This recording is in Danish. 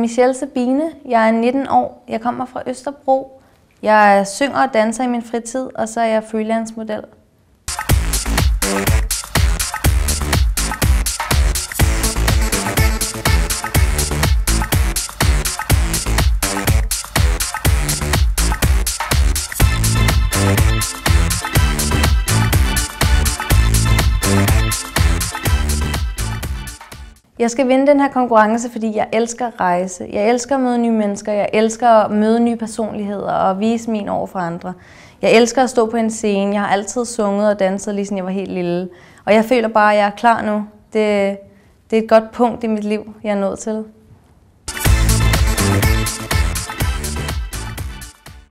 Michelle Sabine. Jeg er 19 år. Jeg kommer fra Østerbro. Jeg synger og danser i min fritid, og så er jeg freelance-model. Jeg skal vinde den her konkurrence, fordi jeg elsker at rejse. Jeg elsker at møde nye mennesker. Jeg elsker at møde nye personligheder og vise min over for andre. Jeg elsker at stå på en scene. Jeg har altid sunget og danset, lige siden jeg var helt lille. Og jeg føler bare, at jeg er klar nu. Det er et godt punkt i mit liv, jeg er nået til.